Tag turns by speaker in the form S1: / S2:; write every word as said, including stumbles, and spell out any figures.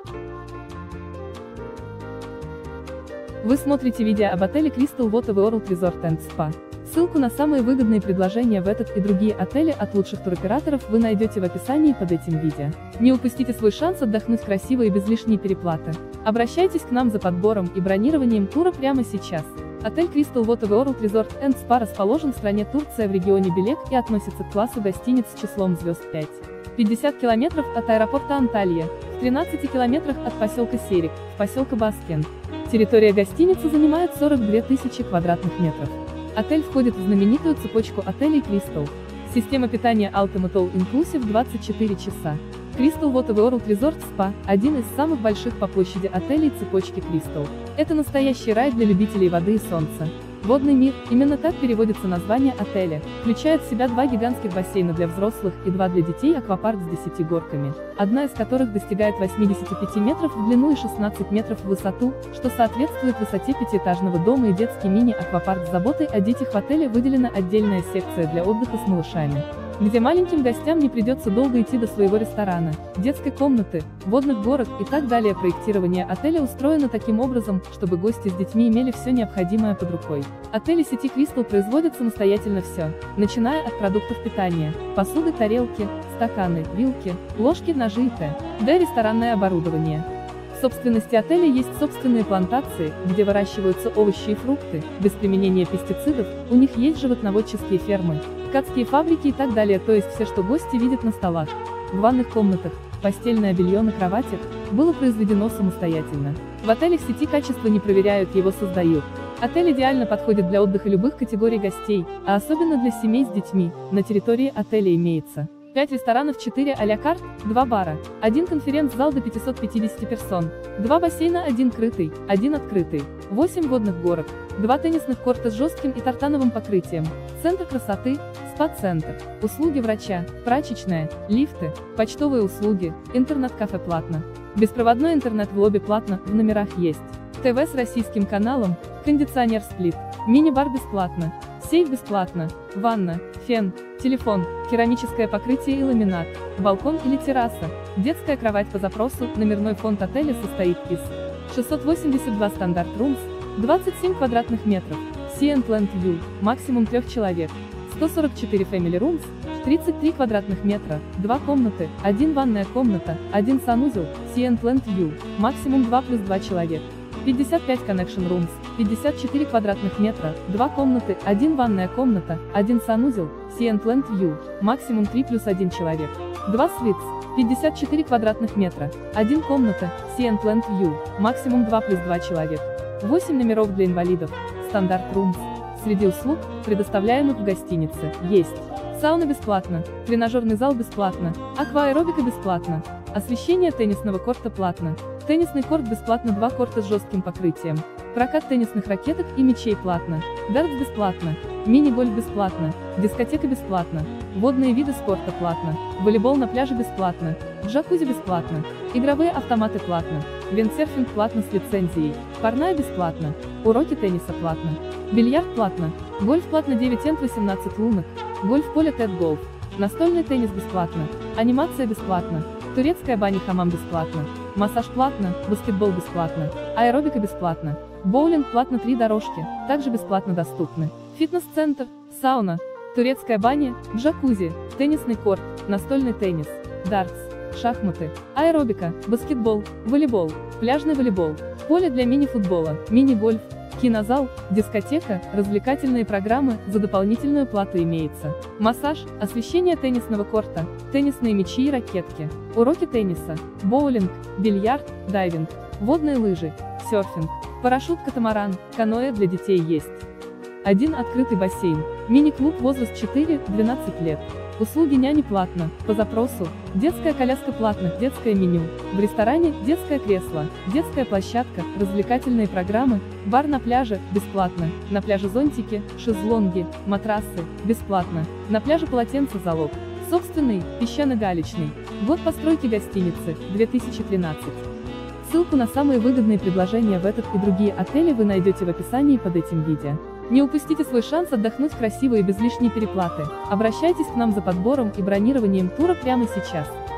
S1: Вы смотрите видео об отеле Crystal Water World Resort and Spa. Ссылку на самые выгодные предложения в этот и другие отели от лучших туроператоров вы найдете в описании под этим видео. Не упустите свой шанс отдохнуть красиво и без лишней переплаты. Обращайтесь к нам за подбором и бронированием тура прямо сейчас. Отель Crystal Water World Resort and Spa расположен в стране Турция в регионе Белек и относится к классу гостиниц с числом звезд пять. пятьдесят километров от аэропорта Анталья, в тринадцати километрах от поселка Серик, в поселка Баскен. Территория гостиницы занимает сорок две тысячи квадратных метров. Отель входит в знаменитую цепочку отелей Crystal. Система питания Ultimate All Inclusive двадцать четыре часа. Crystal Water World Resort Spa – один из самых больших по площади отелей цепочки Crystal. Это настоящий рай для любителей воды и солнца. Водный мир, именно так переводится название отеля, включает в себя два гигантских бассейна для взрослых и два для детей аквапарк с десятью горками, одна из которых достигает восьмидесяти пяти метров в длину и шестнадцати метров в высоту, что соответствует высоте пятиэтажного дома, и детский мини-аквапарк с заботой о детях. В отеле выделена отдельная секция для отдыха с малышами, где маленьким гостям не придется долго идти до своего ресторана, детской комнаты, водных горок и так далее. Проектирование отеля устроено таким образом, чтобы гости с детьми имели все необходимое под рукой. Отели сети Crystal производят самостоятельно все, начиная от продуктов питания, посуды, тарелки, стаканы, вилки, ложки, ножи и т.д. ресторанное оборудование. В собственности отеля есть собственные плантации, где выращиваются овощи и фрукты, без применения пестицидов, у них есть животноводческие фермы, ткацкие фабрики и так далее, то есть все, что гости видят на столах, в ванных комнатах, постельное белье на кроватях, было произведено самостоятельно. В отелях сети качество не проверяют, его создают. Отель идеально подходит для отдыха любых категорий гостей, а особенно для семей с детьми. На территории отеля имеется пять ресторанов, четыре а-ля карт, два бара, один конференц-зал до пятисот пятидесяти персон, два бассейна, один крытый, один открытый, восемь водных горок, два теннисных корта с жестким и тартановым покрытием, центр красоты, спа-центр, услуги врача, прачечная, лифты, почтовые услуги, интернет-кафе платно. Беспроводной интернет в лобби платно, в номерах есть ТВ с российским каналом, кондиционер сплит, мини-бар бесплатно, сейф бесплатно, ванна, фен, телефон, керамическое покрытие и ламинат, балкон или терраса, детская кровать по запросу. Номерной фонд отеля состоит из шестьсот восемьдесят два стандарт румс, двадцать семь квадратных метров, Sea and Land View, максимум трех человек, сто сорок четыре Family Rooms, тридцать три квадратных метра, два комнаты, один ванная комната, один санузел, Sea and Land View, максимум два плюс два человек, пятьдесят пять Connection Rooms, пятьдесят четыре квадратных метра, два комнаты, один ванная комната, один санузел, Sea and Land View, максимум три плюс один человек, два Suites, пятьдесят четыре квадратных метра, один комната, Sea and Land View, максимум два плюс два человек, восемь номеров для инвалидов, стандарт Rooms. Среди услуг, предоставляемых в гостинице, есть сауна бесплатно, тренажерный зал бесплатно, акваэробика бесплатно, освещение теннисного корта платно, теннисный корт бесплатно, два корта с жестким покрытием, прокат теннисных ракеток и мячей платно, дартс бесплатно, мини-гольф бесплатно, дискотека бесплатно, водные виды спорта платно, волейбол на пляже бесплатно, джакузи бесплатно, игровые автоматы платно, виндсерфинг платно с лицензией, парная бесплатно, уроки тенниса платно, бильярд платно, гольф платно, девять энд восемнадцать лунок, гольф-поле Тед Голф, настольный теннис бесплатно, анимация бесплатно, турецкая баня хамам бесплатно, массаж платно, баскетбол бесплатно, аэробика бесплатно, боулинг платно, три дорожки, также бесплатно доступны, фитнес-центр, сауна, турецкая баня, джакузи, теннисный корт, настольный теннис, дартс, шахматы, аэробика, баскетбол, волейбол, пляжный волейбол, поле для мини-футбола, мини-гольф, кинозал, дискотека, развлекательные программы, за дополнительную плату имеется массаж, освещение теннисного корта, теннисные мячи и ракетки, уроки тенниса, боулинг, бильярд, дайвинг, водные лыжи, серфинг, парашют-катамаран, каноэ для детей есть. Один открытый бассейн, мини-клуб, возраст четыре-двенадцать лет. Услуги няни платно, по запросу, детская коляска платно, детское меню, в ресторане детское кресло, детская площадка, развлекательные программы, бар на пляже, бесплатно, на пляже зонтики, шезлонги, матрасы, бесплатно, на пляже полотенце залог, собственный, песчано-галечный, год постройки гостиницы, две тысячи тринадцатый. Ссылку на самые выгодные предложения в этот и другие отели вы найдете в описании под этим видео. Не упустите свой шанс отдохнуть красиво и без лишней переплаты. Обращайтесь к нам за подбором и бронированием тура прямо сейчас.